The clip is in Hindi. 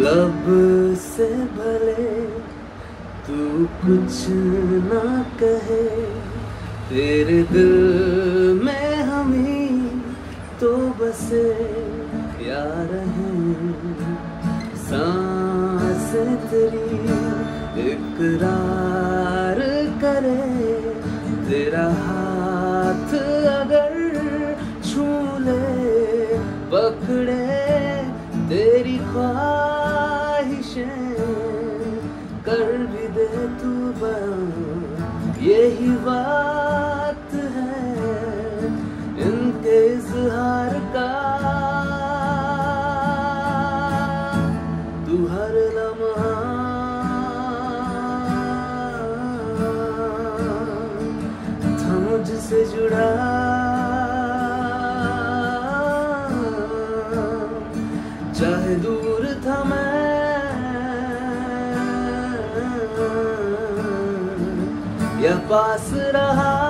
लब से भले तू कुछ ना कहे, तेरे दिल में हम ही तो बसे यार हैं। सांसें तेरी इकरार करे, तेरा हाथ अगर छू ले, पकड़े तेरी ख्वाहिशें, कर भी दे तू बयां, यही बात है इनके इज़हार का। तू हर लम्हा था मुझसे जुड़ा, चाहे दूर था मैं या पास रहा।